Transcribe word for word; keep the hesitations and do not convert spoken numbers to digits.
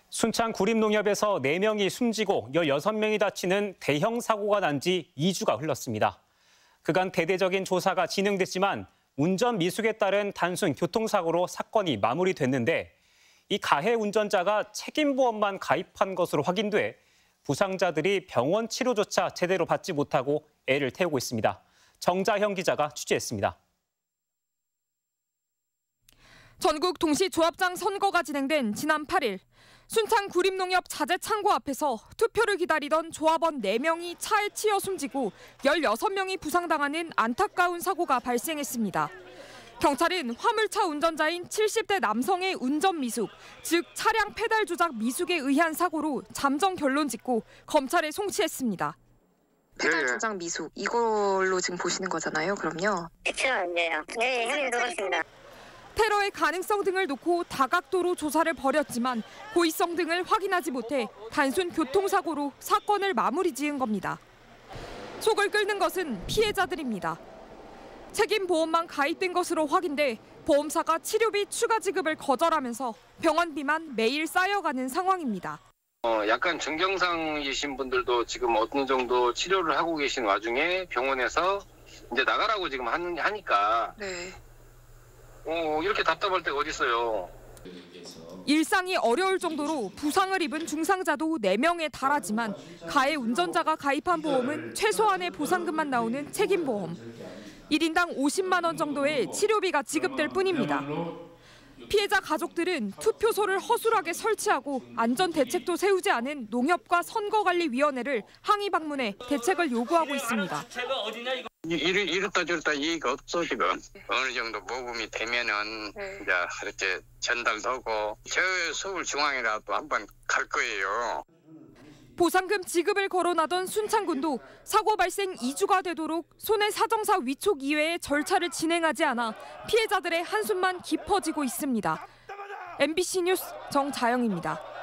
순창 구림농협에서 네 명이 숨지고 열여섯 명이 다치는 대형 사고가 난 지 이 주가 흘렀습니다. 그간 대대적인 조사가 진행됐지만 운전 미숙에 따른 단순 교통사고로 사건이 마무리됐는데 이 가해 운전자가 책임보험만 가입한 것으로 확인돼 부상자들이 병원 치료조차 제대로 받지 못하고 애를 태우고 있습니다. 정자형 기자가 취재했습니다. 전국 동시조합장 선거가 진행된 지난 팔 일 순창 구림농협 자재창고 앞에서 투표를 기다리던 조합원 네 명이 차에 치여 숨지고 열여섯 명이 부상당하는 안타까운 사고가 발생했습니다. 경찰은 화물차 운전자인 칠십 대 남성의 운전 미숙, 즉 차량 페달 조작 미숙에 의한 사고로 잠정 결론 짓고 검찰에 송치했습니다. 페달 조작 미숙, 이걸로 지금 보시는 거잖아요, 그럼요? 그렇죠, 이제요. 네, 형님 그렇습니다. 테러의 가능성 등을 놓고 다각도로 조사를 벌였지만 고의성 등을 확인하지 못해 단순 교통사고로 사건을 마무리 지은 겁니다. 속을 끓는 것은 피해자들입니다. 책임보험만 가입된 것으로 확인돼 보험사가 치료비 추가 지급을 거절하면서 병원비만 매일 쌓여가는 상황입니다. 어, 약간 증경상이신 분들도 지금 어느 정도 치료를 하고 계신 와중에 병원에서 이제 나가라고 지금 하는, 하니까 네. 어, 이렇게 답답할 때가 어디 있어요. 일상이 어려울 정도로 부상을 입은 중상자도 네 명에 달하지만 가해 운전자가 가입한 보험은 최소한의 보상금만 나오는 책임보험. 일 인당 오십만 원 정도의 치료비가 지급될 뿐입니다. 피해자 가족들은 투표소를 허술하게 설치하고 안전 대책도 세우지 않은 농협과 선거관리위원회를 항의 방문해 대책을 요구하고 있습니다. 이를 이랬다 저랬다 이의가 없어 지금. 어느 정도 모금이 되면은 네. 이제 이렇게 전달되고 저 서울중앙이라도 한번 갈 거예요. 보상금 지급을 거론하던 순창군도 사고 발생 이 주가 되도록 손해사정사 위촉 이외의 절차를 진행하지 않아 피해자들의 한숨만 깊어지고 있습니다. 엠비씨 뉴스 정자영입니다.